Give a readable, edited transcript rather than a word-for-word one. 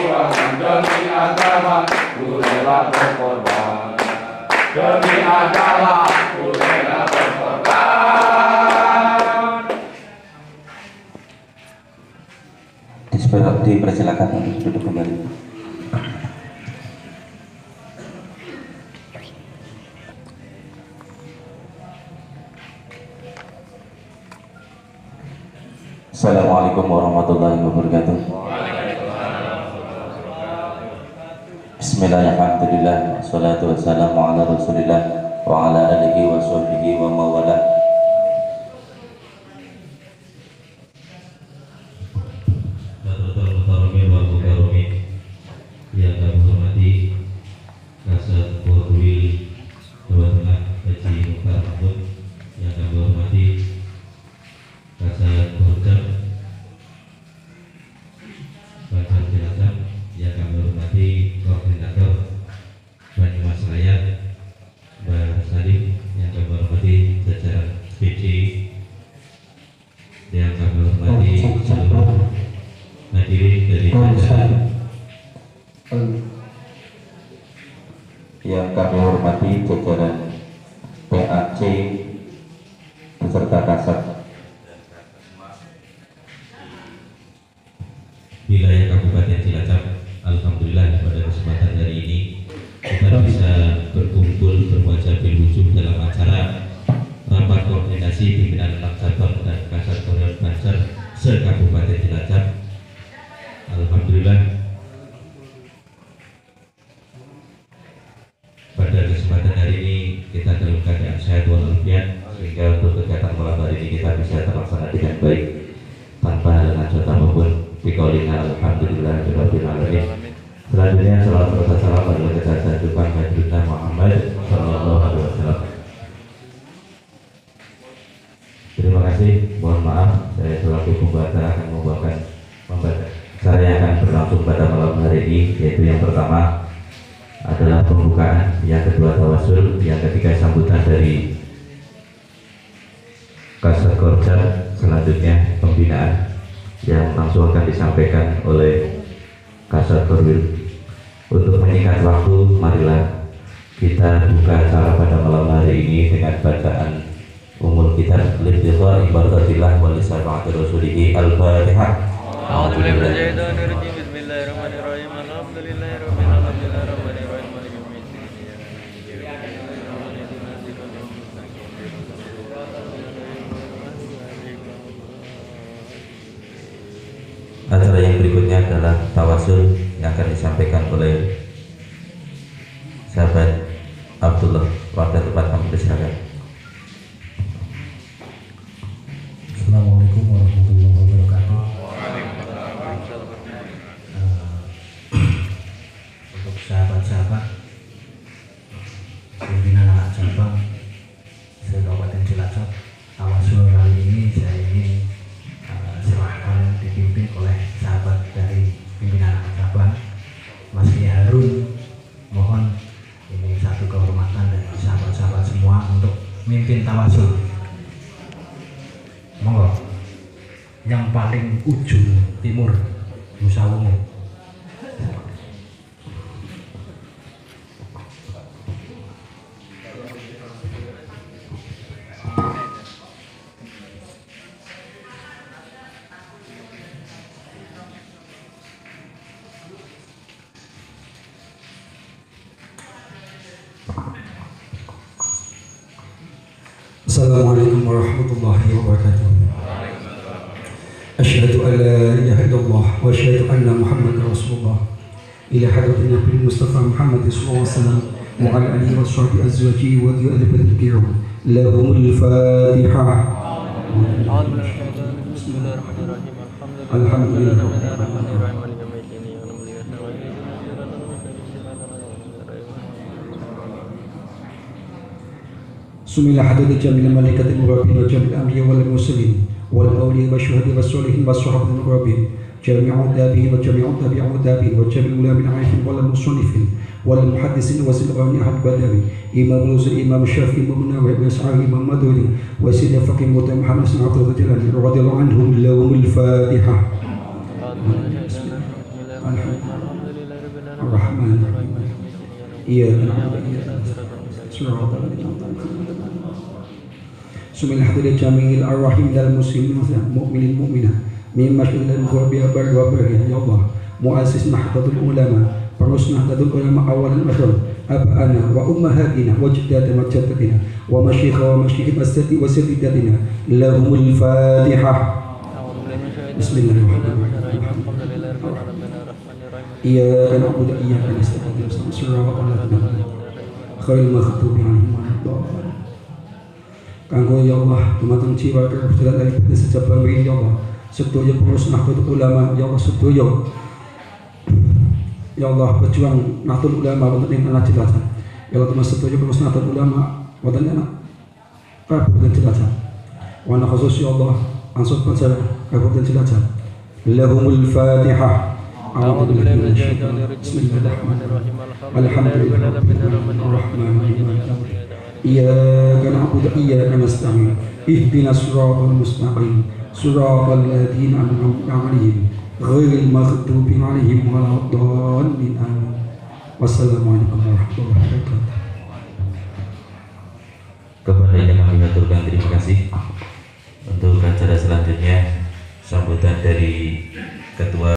perjuangan demi agama, ku rela berkorban. Demi agama, ku rela berkorban. Dipersilakan untuk duduk kembali. Assalamualaikum warahmatullahi wabarakatuh. Bismillahirrahmanirrahim. Wassalatu wassalamu ala Rasulillah wa ala alihi wa sahbihi wa mawala. Yang kami hormati Kasat Porwil Jawa Tengah Haji Mukhtar Mahmud, yang kami hormati Kasat Porjam Bansar Cilacap, yang kami hormati Koordinator Banyumas Raya Mbak Salim, yang kami hormati jajaran PC, yang kami hormati seluruh hadirin dari jajaran yang kami hormati jajaran PAC beserta kasat wilayah Kabupaten Cilacap. Alhamdulillah pada kesempatan hari ini kita bisa berkumpul berwajah berwujud dalam acara rapat koordinasi pimpinan anak cabang dan kasat Korea Banser se-Kabupaten Cilacap. Alhamdulillah pada kesempatan hari ini kita dalam keadaan sehat walafiat, sehingga untuk kegiatan malam hari ini kita bisa terlaksana dengan baik tanpa halangan apapun. Biqaulina alhamdulillahirabbil alamin. Selanjutnya salawat serta salam pada kejagaan Tuhan Nabi Muhammad sallallahu alaihi wasallam. Terima kasih. Mohon maaf, saya selaku pembaca akan membawakan acara yang akan berlangsung pada malam hari ini, yaitu yang pertama adalah pembukaan, yang kedua tawasul, yang ketiga sambutan dari Kasat Korjam, selanjutnya pembinaan yang langsung akan disampaikan oleh Kasat Korwil. Untuk menyingkat waktu, marilah kita buka acara pada malam hari ini dengan bacaan umul kitab Libdithar Ibadatillah wa lisabati rasulihi Al-Fatihah. Bismillahirrahmanirrahim. Alhamdulillahirabbil alamin arrahmanirrahim maliki yaumiddin. Acara yang berikutnya adalah tawasul yang akan disampaikan oleh sahabat Abdullah. Waktu tempat kami persilakan. Assalamualaikum warahmatullahi wabarakatuh. Untuk sahabat-sahabat pimpinan anak cabang se-Kabupaten Cilacap, tawasul kali ini saya ingin silakan dipimpin oleh sahabat dari pimpinan anak cabang, Mas Kiai Harun. Mohon ini satu kehormatan dari sahabat-sahabat semua untuk mimpin tawasul. Monggo, yang paling ujung timur Nusa Wungu. Assalamualaikum warahmatullahi wabarakatuh. Asyhadu an la ilaha illallah wa asyhadu anna Muhammadar Rasulullah. Ila hadratin Nabi Mustafa Muhammad sallallahu alaihi wasallam wa ala alihi wa sahbihi azwajihi wa dhurriyyatihi kiram. Lahumul Fatihah. Bismillahirrahmanirrahim. Alhamdulillah. Sumilah hadat jamil malaikat al-murabbin wa jamil anbiya wal mursalin wal awliya wa syuhada wa sholihin wa sahabat al-murabbin jami'u tabi'in wa jami'u tabi'u tabi'in wa jami'u ulamin arifin wal musannifin wal muhaddisin wa silqani ahad qadari imam rusul imam syafi'i imam nawawi wa sa'ali imam maduri wa sayyid faqih Muhammad sallallahu alaihi wasallam radhiyallahu anhum lahumul fatihah. Alhamdulillah. إياك نعبد وإياك نستعين صراط الذين أنعمت عليهم سم الحمد لجميع الأرواح من المسلمين والمؤمنين المؤمنات من مشهد الغرب والبر والبر يا الله مؤسس نهضة العلماء Perus Nahdlatul Ulama awal al-masyhur abana wa ummahatina wa jaddatina wa jaddatina wa masyayikh wa masyayikh asati wa sayyidatina lahumul fatihah. Bismillahirrahmanirrahim. Iyyaka na'budu wa iyyaka nasta'in shiratal ladzina khairil maghdubi 'alaihim waladdallin. Kanggo ya Allah dumateng jiwa kebetulan dari sejabah ya Allah sedaya perus Nahdlatul Ulama ya Allah sedaya ya Allah berjuang Nahdlatul Ulama wonten ing tanah Cilacap. Ya Allah termasuk sedaya perus Nahdlatul Ulama wonten ing Kabupaten Cilacap. Wa khusus ya Allah ansur pancar Kabupaten Cilacap. Lahumul Fatihah. A'udzu billahi minasy syaithanir rajim. Bismillahirrahmanirrahim. Alhamdulillahirrahmanirrahim. Iyyaka na'budu wa iyyaka nasta'in. Ihdinas siratal mustaqim. Siratal ladzina an'amta 'alaihim ghairil maghdubi 'alaihim waladdallin. Amin. Wassalamualaikum warahmatullahi wabarakatuh. Kepada yang kami aturkan terima kasih. Untuk acara selanjutnya sambutan dari Ketua